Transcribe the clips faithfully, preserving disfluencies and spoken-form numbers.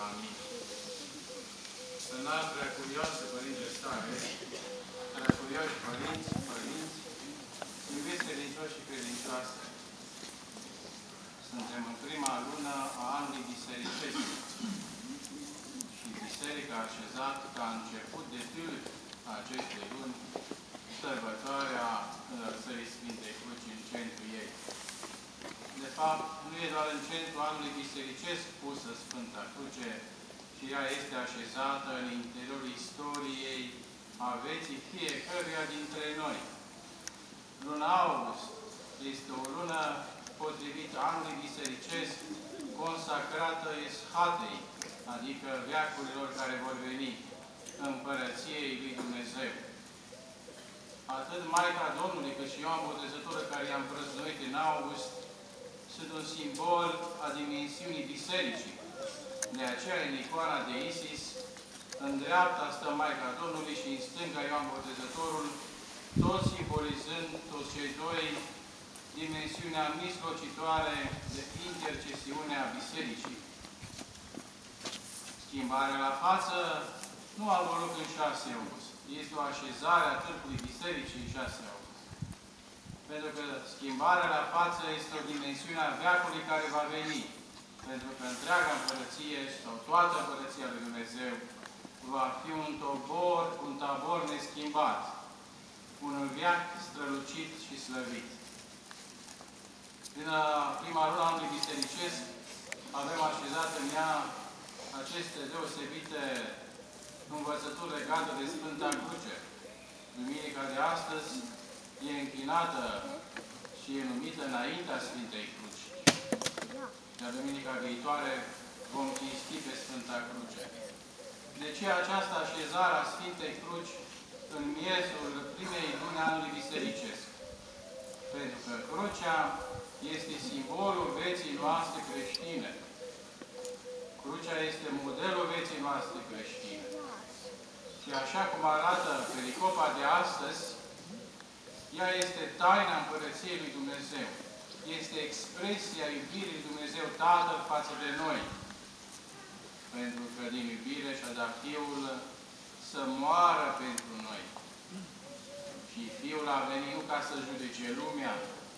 Amin. Înalt preacurioasă, Părinte Stare, preacurioși părinți, părinți, iubiți credincioși și credincioase, suntem în prima lună a anului bisericesc și Biserica a așezat ca început de tâlc a acestei luni sărbătoarea înălțării Sfintei Cruci în centru ei. De fapt, nu e doar în centru anului bisericesc pusă Sfânta Cruce, ci ea este așezată în interiorul istoriei a vieții fiecăruia dintre noi. Luna august este o lună potrivit anului bisericesc consacrată Eschatei, adică veacurilor care vor veni, Împărăției lui Dumnezeu. Atât Maica Domnului, cât și Ioan Botezătoră, care i-am prăznuit în august, sunt un simbol a dimensiunii bisericii. De aceea, în icoana de Isis, în dreapta stă Maica Domnului și în stânga Ioan Botezătorul, toți simbolizând, toți cei doi, dimensiunea mijlocitoare de intercesiune a bisericii. Schimbarea la față nu a avut loc în șase august. Este o așezare a tâlcului bisericii în șase august. Pentru că schimbarea la față este o dimensiune a veacului care va veni. Pentru că întreaga împărăție sau toată împărăția lui Dumnezeu va fi un tobor, un tabor neschimbat. Un veac strălucit și slăvit. Din prima lună anului bisericesc avem așezat în ea aceste deosebite învățături legate de Sfânta Cruce. Duminica de astăzi e închinată și e numită înaintea Sfintei Cruci. Iar duminica viitoare vom cinsti pe Sfânta Cruce. De ce această așezare a Sfintei Cruci în miezul primei luni anului bisericesc? Pentru că crucea este simbolul vieții noastre creștine. Crucea este modelul vieții noastre creștine. Și așa cum arată pericopa de astăzi, ea este taina Împărăției lui Dumnezeu. Este expresia iubirii lui Dumnezeu Tatăl față de noi. Pentru că din iubire și-a dat Fiul să moară pentru noi. Și Fiul a venit nu ca să judece lumea,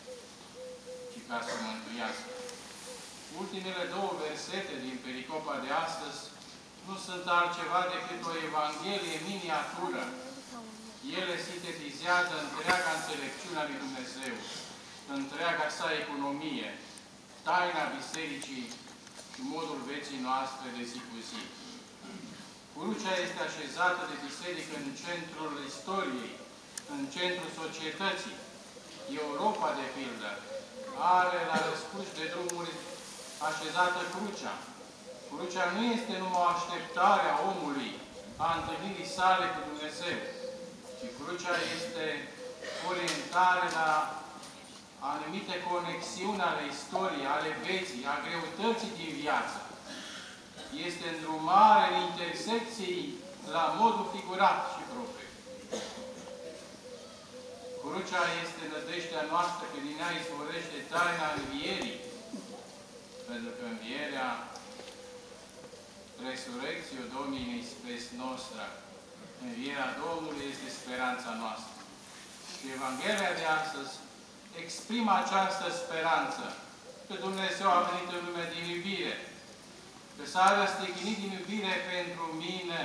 ci ca să o mântuiască. Ultimele două versete din pericopa de astăzi nu sunt altceva decât o Evanghelie miniatură. Ele sintetizează întreaga înțelepciune a lui Dumnezeu, întreaga sa economie, taina Bisericii și modul vieții noastre de zi cu zi. Crucea este așezată de Biserică în centrul istoriei, în centrul societății. Europa, de pildă, are la răscruci de drumuri așezată crucea. Crucea nu este numai o așteptare a omului, a întâlnirii sale cu Dumnezeu, ci crucea este orientare la anumite conexiuni ale istoriei, ale vieții, a greutății din viață. Este îndrumare în intersecții la modul figurat și propriu. Crucea este nădejdea noastră, că din ea izvorăște taina învierii. Pentru că învierea, resurrecțio Domini spes nostra, învierea Domnului este speranța noastră. Și Evanghelia de astăzi exprimă această speranță, că Dumnezeu a venit în lume din iubire, că s-a răstignit din iubire pentru mine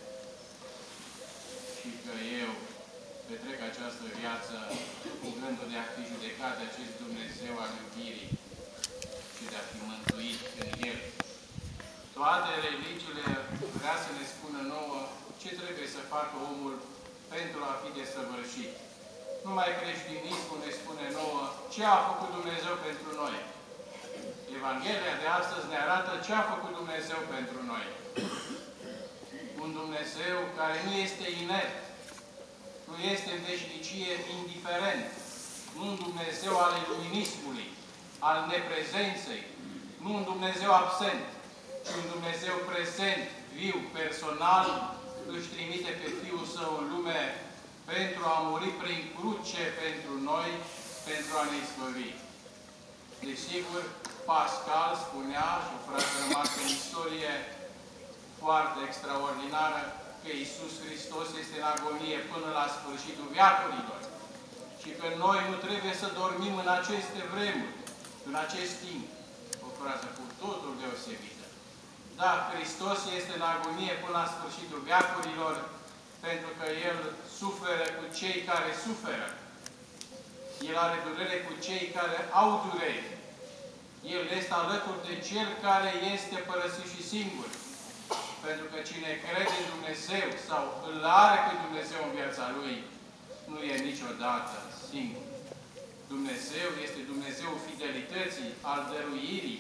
și că eu petrec această viață cu gândul de a fi judecat de acest Dumnezeu al iubirii și de a fi mântuit în El. Toate religiile vrea să ne spună nouă ce trebuie să facă omul pentru a fi desăvârșit. Numai creștinismul ne spune nouă ce a făcut Dumnezeu pentru noi. Evanghelia de astăzi ne arată ce a făcut Dumnezeu pentru noi. Un Dumnezeu care nu este inert, nu este în veșnicie indiferent, nu un Dumnezeu al iluminismului, al neprezenței, nu un Dumnezeu absent, ci un Dumnezeu prezent, viu, personal, își trimite pe Fiul Său în lume pentru a muri prin cruce pentru noi, pentru a ne izbăvi. Desigur, Pascal spunea, și o frază rămasă în istorie, foarte extraordinară că Iisus Hristos este în agonie până la sfârșitul veacurilor și că noi nu trebuie să dormim în aceste vremuri, în acest timp. O frază cu totul deosebită. Da, Hristos este în agonie până la sfârșitul veacurilor pentru că El suferă cu cei care suferă. El are durere cu cei care au durere. El este alături de Cel care este părăsit și singur. Pentru că cine crede în Dumnezeu sau îl are pe Dumnezeu în viața lui, nu e niciodată singur. Dumnezeu este Dumnezeul fidelității, al dăruirii,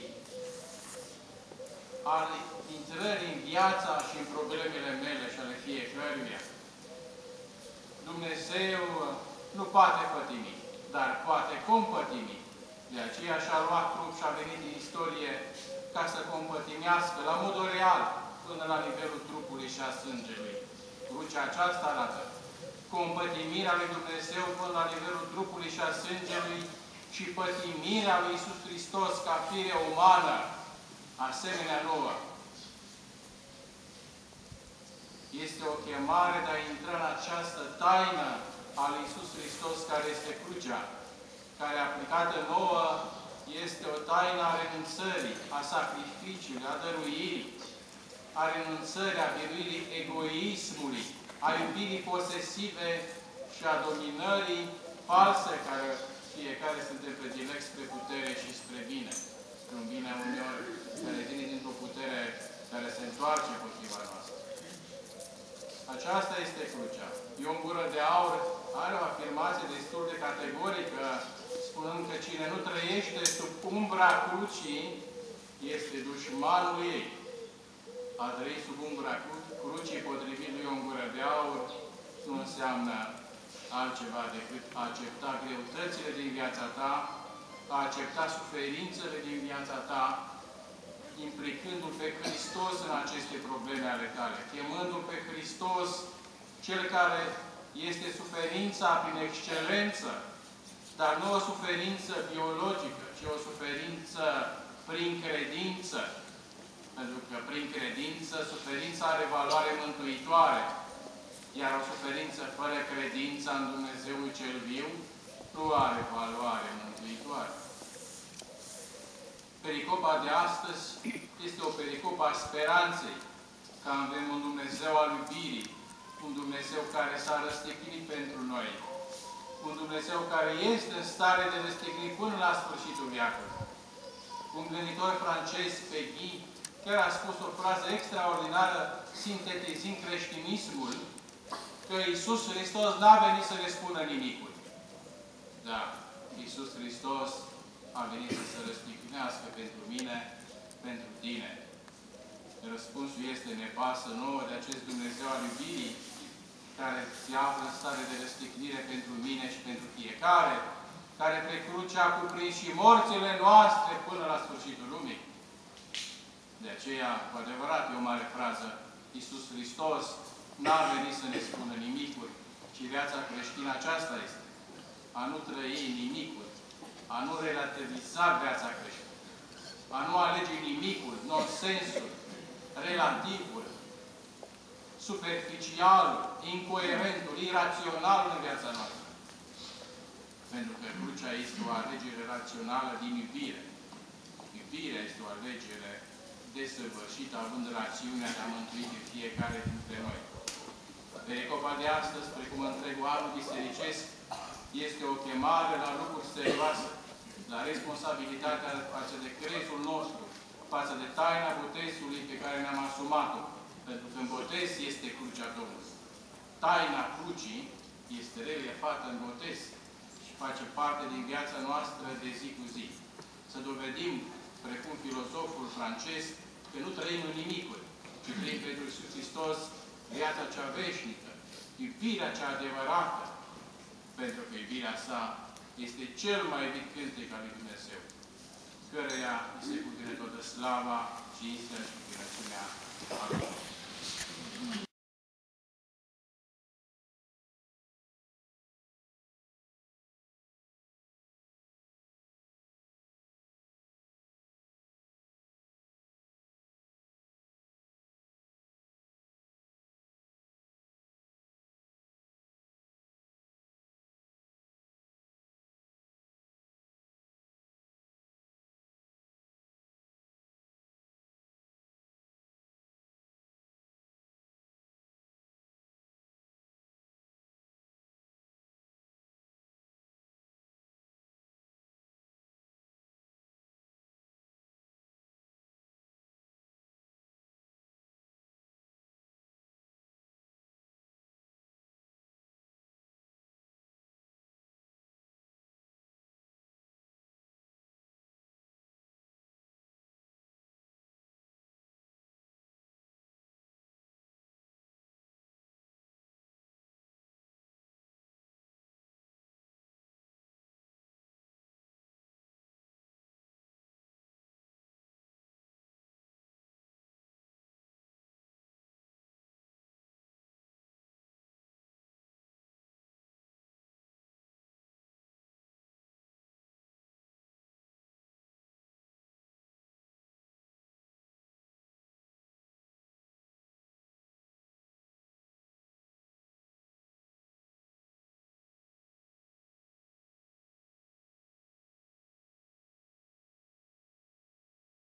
al intrării în viața și în problemele mele și ale fiecăruia. Dumnezeu nu poate pătimi, dar poate compătimi. De aceea și-a luat trup și a venit din istorie ca să compătimească la modul real până la nivelul trupului și a sângelui. Crucea aceasta arată compătimirea lui Dumnezeu până la nivelul trupului și a sângelui și pătimirea lui Iisus Hristos ca fire umană, asemenea nouă. Este o chemare de a intra în această taină a lui Iisus Hristos care este crucea, care aplicată nouă este o taină a renunțării, a sacrificiului, a dăruirii, a renunțării, a biruirii egoismului, a iubirii posesive și a dominării false, care fiecare suntem predilecți spre putere și spre bine. Spre un bine uneori care vine dintr-o putere care se întoarce împotriva noastră. Aceasta este crucea. Ion Gură de Aur are o afirmație destul de categorică, spunând că cine nu trăiește sub umbra crucii este dușmanul ei. A trăi sub umbra crucii, potrivit lui Ion Gură de Aur, nu înseamnă altceva decât a accepta greutățile din viața ta, a accepta suferințele din viața ta, implicându-L pe Hristos în aceste probleme ale tale, chemându-L pe Hristos, Cel care este suferința prin excelență, dar nu o suferință biologică, ci o suferință prin credință. Pentru că prin credință, suferința are valoare mântuitoare, iar o suferință fără credință în Dumnezeul cel viu nu are valoare mântuitoare. Pericopa de astăzi este o pericopă a speranței, că avem un Dumnezeu al iubirii, un Dumnezeu care s-a răstignit pentru noi, un Dumnezeu care este în stare de răstignit până la sfârșitul veacului. Un gânditor francez, Peggy, chiar a spus o frază extraordinară, sintetizând creștinismul, că Iisus Hristos n-a venit să le spună nimicul. Da, Iisus Hristos a venit să se răstignească pentru mine, pentru tine. Răspunsul este: ne pasă nouă de acest Dumnezeu al iubirii, care se află în stare de răstignire pentru mine și pentru fiecare, care pe cruce a cuprins și morțile noastre până la sfârșitul lumii. De aceea, cu adevărat, e o mare frază. Iisus Hristos n-a venit să ne spună nimicuri, ci viața creștină aceasta este. A nu trăi nimicuri, a nu relativiza viața creștină, a nu alege nimicul, nonsensul, relativul, superficialul, incoerentul, iraționalul în viața noastră. Pentru că crucea este o alegere rațională din iubire. Iubirea este o alegere desăvârșită, având rațiunea de a mântui de fiecare dintre noi. Pericopa de astăzi, precum întregul anul bisericesc, este o chemare la lucruri serioase, la responsabilitatea față de crezul nostru, față de taina botezului pe care ne-am asumat-o. Pentru că în botez este crucea Domnului. Taina crucii este relevată în botez și face parte din viața noastră de zi cu zi. Să dovedim, precum filozoful francez, că nu trăim în nimicuri, ci trăim pentru Iisus Hristos viața cea veșnică, iubirea cea adevărată, pentru că iubirea sa este cel mai iubit cântec al lui Dumnezeu, căreia îi se cuvine toată slava, cinstea și bunăciunea. Amin.